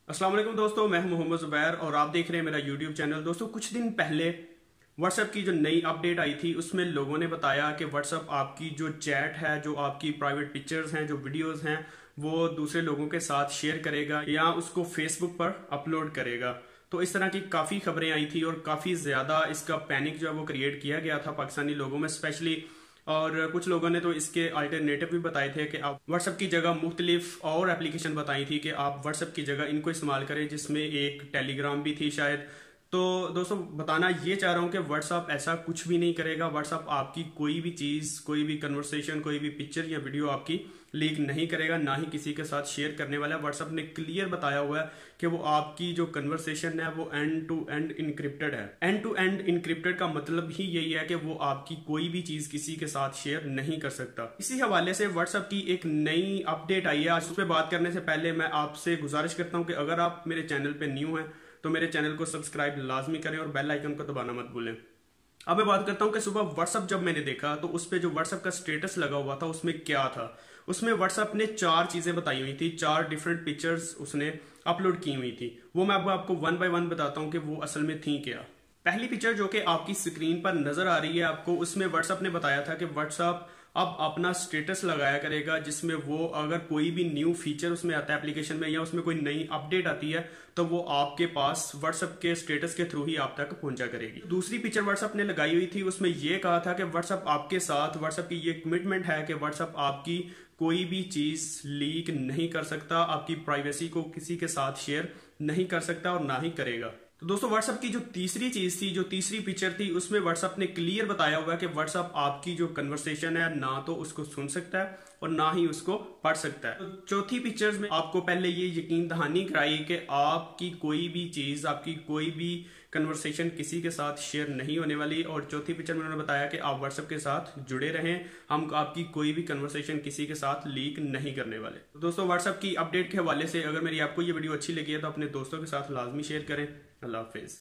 अस्सलाम वालेकुम दोस्तों, मैं हूं मोहम्मद जुबैर और आप देख रहे हैं मेरा यूट्यूब चैनल। दोस्तों, कुछ दिन पहले व्हाट्सएप की जो नई अपडेट आई थी उसमें लोगों ने बताया कि व्हाट्सएप आपकी जो चैट है, जो आपकी प्राइवेट पिक्चर्स हैं, जो वीडियोस हैं, वो दूसरे लोगों के साथ शेयर करेगा या उसको फेसबुक पर अपलोड करेगा। तो इस तरह की काफ़ी खबरें आई थी और काफ़ी ज़्यादा इसका पैनिक जो है वो क्रिएट किया गया था पाकिस्तानी लोगों में स्पेशली। और कुछ लोगों ने तो इसके अल्टरनेटिव भी बताए थे कि आप व्हाट्सएप की जगह मुख्तलिफ और एप्लीकेशन बताई थी कि आप व्हाट्सएप की जगह इनको इस्तेमाल करें, जिसमें एक टेलीग्राम भी थी शायद। तो दोस्तों, बताना ये चाह रहा हूँ कि व्हाट्सएप ऐसा कुछ भी नहीं करेगा। व्हाट्सएप आपकी कोई भी चीज़, कोई भी कन्वर्सेशन, कोई भी पिक्चर या वीडियो आपकी लीक नहीं करेगा, ना ही किसी के साथ शेयर करने वाला है। व्हाट्सएप ने क्लियर बताया हुआ है कि वो आपकी जो कन्वर्सेशन है वो एंड टू एंड इनक्रिप्टेड है। एंड टू एंड इनक्रिप्टेड का मतलब ही यही है कि वो आपकी कोई भी चीज़ किसी के साथ शेयर नहीं कर सकता। इसी हवाले से व्हाट्सएप की एक नई अपडेट आई है। आज उस पर बात करने से पहले मैं आपसे गुजारिश करता हूँ कि अगर आप मेरे चैनल पर न्यू हैं तो मेरे चैनल को सब्सक्राइब लाजमी करें और बेल आइकन को दबाना मत भूलें। अब मैं बात करता हूं कि सुबह व्हाट्सएप जब मैंने देखा तो उस पर जो व्हाट्सएप का स्टेटस लगा हुआ था उसमें क्या था। उसमें व्हाट्सएप ने 4 चीजें बताई हुई थी, 4 डिफरेंट पिक्चर्स उसने अपलोड की हुई थी। वो मैं अब आपको वन बाय वन बताता हूं कि वो असल में थी क्या। पहली पिक्चर जो कि आपकी स्क्रीन पर नजर आ रही है आपको, उसमें व्हाट्सएप ने बताया था कि व्हाट्सएप अब अपना स्टेटस लगाया करेगा, जिसमें वो अगर कोई भी न्यू फीचर उसमें आता है एप्लीकेशन में या उसमें कोई नई अपडेट आती है तो वो आपके पास व्हाट्सएप के स्टेटस के थ्रू ही आप तक पहुंचा करेगी। दूसरी पिक्चर व्हाट्सएप ने लगाई हुई थी, उसमें ये कहा था कि व्हाट्सएप आपके साथ, व्हाट्सएप की ये कमिटमेंट है कि व्हाट्सएप आपकी कोई भी चीज लीक नहीं कर सकता, आपकी प्राइवेसी को किसी के साथ शेयर नहीं कर सकता और ना ही करेगा। तो दोस्तों, व्हाट्सएप की जो तीसरी चीज थी, जो तीसरी पिक्चर थी, उसमें व्हाट्सएप ने क्लियर बताया हुआ है कि व्हाट्सएप आपकी जो कन्वर्सेशन है ना तो उसको सुन सकता है और ना ही उसको पढ़ सकता है। तो चौथी पिक्चर्स में आपको पहले ये यकीन दहानी कराई कि आपकी कोई भी चीज, आपकी कोई भी कन्वर्सेशन किसी के साथ शेयर नहीं होने वाली। और चौथी पिक्चर में उन्होंने बताया कि आप व्हाट्सएप के साथ जुड़े रहें, हम आपकी कोई भी कन्वर्सेशन किसी के साथ लीक नहीं करने वाले। तो दोस्तों, व्हाट्सएप की अपडेट के हवाले से अगर मेरी आपको ये वीडियो अच्छी लगी है तो अपने दोस्तों के साथ लाजमी शेयर करें। अल्लाह हाफिज।